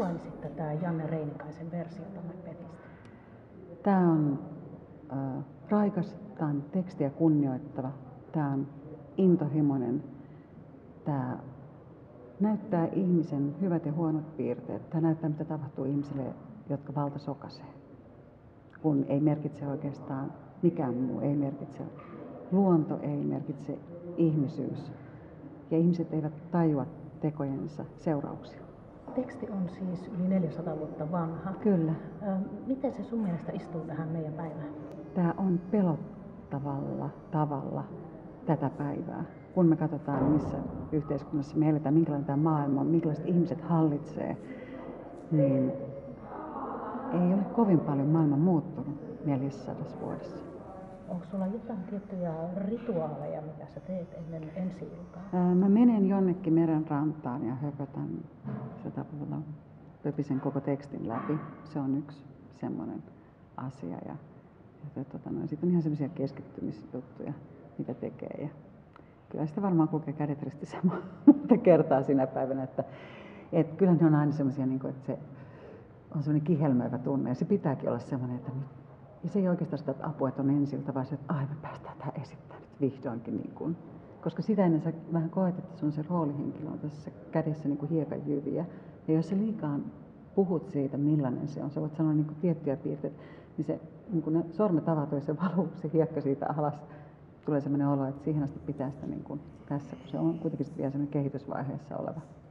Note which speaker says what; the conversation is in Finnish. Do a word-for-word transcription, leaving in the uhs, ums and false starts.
Speaker 1: kuvaisit tätä Janne Reinikaisen versiota Macbethistä?
Speaker 2: Tämä on äh, raikas, tämä on tekstiä kunnioittava, tämä on intohimoinen, tämä näyttää ihmisen hyvät ja huonot piirteet. Tämä näyttää, mitä tapahtuu ihmisille, jotka valta sokaisee, kun ei merkitse oikeastaan mikään muu, ei merkitse luonto, ei merkitse ihmisyys. Ja ihmiset eivät tajua tekojensa seurauksia.
Speaker 1: Teksti on siis yli neljäsataa vuotta vanha.
Speaker 2: Kyllä.
Speaker 1: Miten se sun mielestä istuu tähän meidän päivään?
Speaker 2: Tämä on pelottavalla tavalla tätä päivää. Kun me katsotaan, missä yhteiskunnassa me eletään, minkälainen tämä maailma on, minkälaiset ihmiset hallitsee, niin ei ole kovin paljon maailma muuttunut neljässäsadassa vuodessa.
Speaker 1: Onko sulla jotain tiettyjä rituaaleja, mitä sä teet ennen ensi-iltaa?
Speaker 2: Mä menen jonnekin meren rantaan ja höpötän satapuolella pöpisen koko tekstin läpi. Se on yksi semmoinen asia. Ja, ja tota, no, sitten on ihan semmoisia keskittymisjuttuja, mitä tekee. Ja kyllä sitä varmaan kulkee kädet ristissä monta kertaa sinä päivänä. Että, et kyllä ne on aina semmoisia, niin että se on semmoinen kihelmöivä tunne. Ja se pitääkin olla semmoinen, että nyt. Ja se ei oikeastaan sitä apua, että on ensiltä, vaan se, että ai me päästään tähän esittämään nyt vihdoinkin. Niin kuin. Koska sitä ennen sä vähän koet, että sun se roolihenkilö on tässä kädessä niin kuin hiekanjyviä. Ja jos sä liikaa puhut siitä, millainen se on, sä voit sanoa niin kuin tiettyjä piirteitä, niin, se, niin kuin ne sormet avataan ja se valuu se hiekka siitä alas. Tulee sellainen olo, että siihen asti pitää sitä niin kuin tässä, kun se on kuitenkin vielä sellainen kehitysvaiheessa oleva